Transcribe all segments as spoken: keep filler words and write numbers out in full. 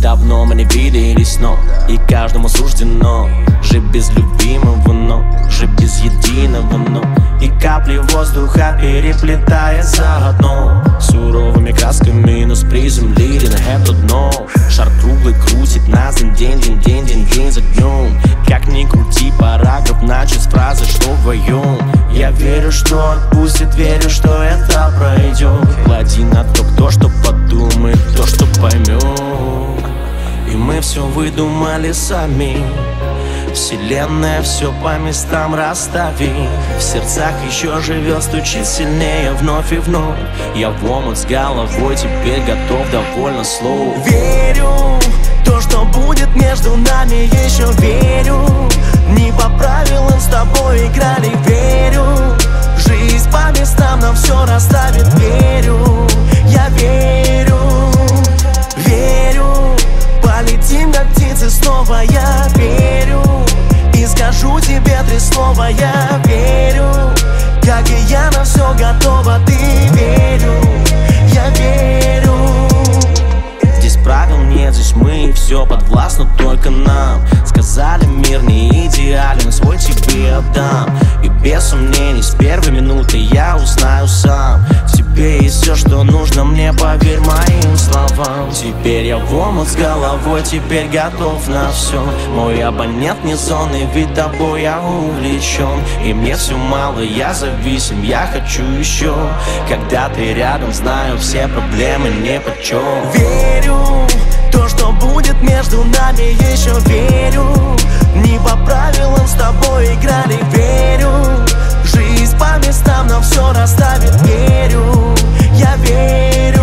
Давно мы не виделись, но и каждому суждено жить без любимого, но жить без единого, но и капли воздуха переплетая заодно суровыми красками нас приземлили на это дно. Шар круглый крутит нас день, день, день, день, день, день за днем. Как ни крути, параграф начать с фразы, что вдвоем. Я верю, что отпустит, верю, что это пройдет. Клади на то, кто что подумает, кто что поймет. И мы все выдумали сами. Вселенная все по местам расстави. В сердцах еще живет, стучит сильнее вновь и вновь. Я в омут с головой, теперь готов, довольно слов. Верю, то, что будет между нами, еще верю. Не по правилам с тобой играли, верю. Жизнь по местам нам все расставит, верю. Я верю, верю. Полетим, как птицы, снова я верю. И скажу тебе три слова, я верю. Как и я, на все готова, ты верю. Я верю. Здесь правил нет, здесь мы, все подвластно только нам. Сказали, мир не идеален, свой тебе отдам. И без сомнений, с первой минуты я узнаю сам. В тебе есть все, что нужно мне, поверь моим словам. Теперь я в омут с головой, теперь готов на все. Мой абонент не зоны, ведь тобой я увлечен. И мне все мало, я зависим, я хочу еще. Когда ты рядом, знаю, все проблемы нипочем. Верю, то, что будет между нами, еще верю. Не по правилам с тобой играли, верю. Жизнь по местам нам все расставит, верю. Я верю,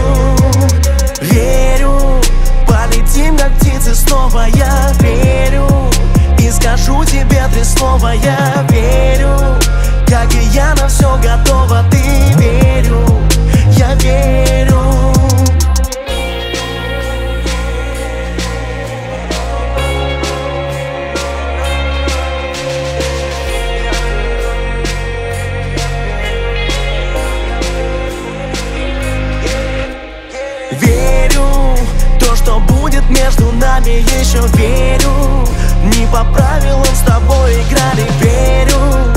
верю. Полетим, как птицы, снова я верю. И скажу тебе три слова, я верю. Как и я, на все готова, ты верю. Я верю. Верю, то, что будет между нами, еще верю. Не по правилам с тобой играли, верю.